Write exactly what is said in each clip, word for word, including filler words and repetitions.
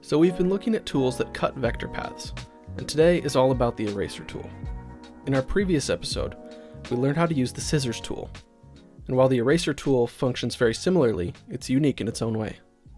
So we've been looking at tools that cut vector paths, and today is all about the eraser tool. In our previous episode, we learned how to use the scissors tool, and while the eraser tool functions very similarly, it's unique in its own way.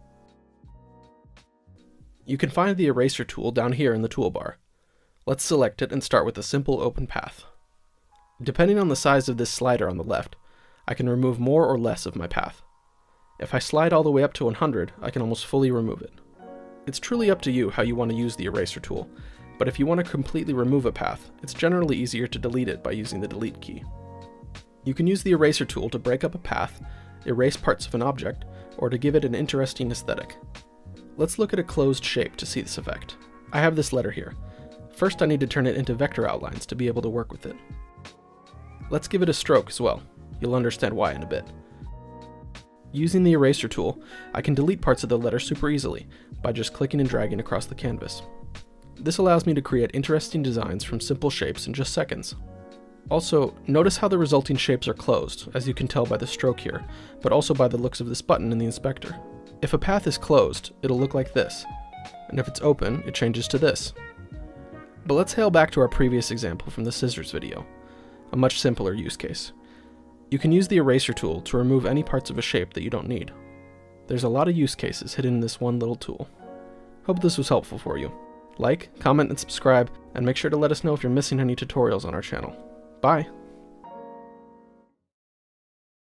You can find the eraser tool down here in the toolbar. Let's select it and start with a simple open path. Depending on the size of this slider on the left, I can remove more or less of my path. If I slide all the way up to one hundred, I can almost fully remove it. It's truly up to you how you want to use the eraser tool, but if you want to completely remove a path, it's generally easier to delete it by using the delete key. You can use the eraser tool to break up a path, erase parts of an object, or to give it an interesting aesthetic. Let's look at a closed shape to see this effect. I have this letter here. First I need to turn it into vector outlines to be able to work with it. Let's give it a stroke as well. You'll understand why in a bit. Using the eraser tool, I can delete parts of the letter super easily by just clicking and dragging across the canvas. This allows me to create interesting designs from simple shapes in just seconds. Also, notice how the resulting shapes are closed, as you can tell by the stroke here, but also by the looks of this button in the inspector. If a path is closed, it'll look like this, and if it's open, it changes to this. But let's hail back to our previous example from the scissors video, a much simpler use case. You can use the eraser tool to remove any parts of a shape that you don't need. There's a lot of use cases hidden in this one little tool. Hope this was helpful for you. Like, comment, and subscribe, and make sure to let us know if you're missing any tutorials on our channel. Bye!